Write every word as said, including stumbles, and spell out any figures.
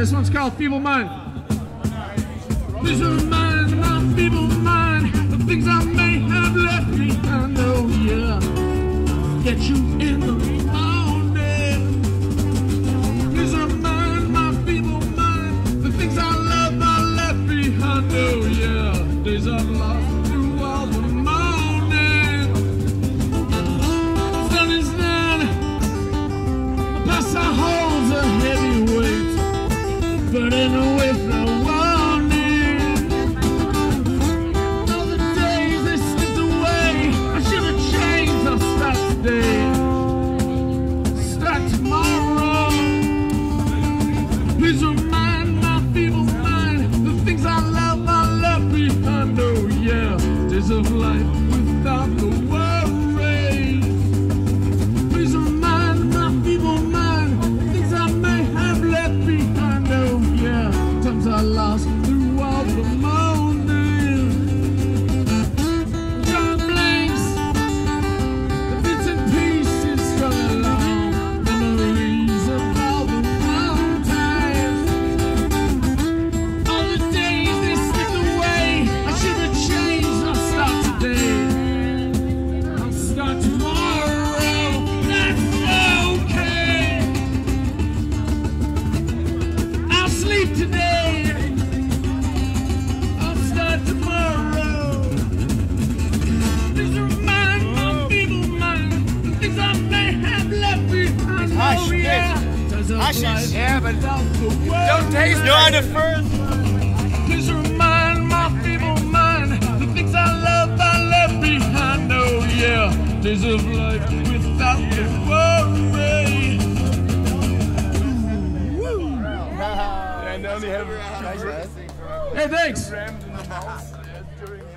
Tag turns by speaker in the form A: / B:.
A: this one's called Feeble Mind. Please remind my feeble mind the things I may have left behind. Oh yeah, get you in the morning. Please remind my feeble mind the things I love I left behind. Oh yeah, days I've lost through all the morning. The sun is down, the past I holds a heavy weight, burning away from warning. All the days they slipped away, I should have changed. I'll start today, start tomorrow. Please remind my feeble mind the things I love I left behind. Oh yeah, days of life without the worry. Please remind my feeble mind the things I may have left behind. Oh yeah, times I lost through all the morning. Drawing blanks, the bits and pieces strung along, memories of all the wrong times. All the days they slipped away, I should have changed. I'll start today, I'll start tomorrow. That's okay. I'll sleep today, I'll start tomorrow. Please remind my feeble mind the things I may have left behind.
B: Hush,
A: Oh yeah, does a
B: Hush it.
A: life
B: Yeah, but
A: without the
B: don't taste
A: worry.
B: no on the first.
A: Please remind my feeble mind the things I love I left behind. Oh yeah, days of life without the worry.
B: And only have
A: Hey, thanks.
B: rammed in the mouth during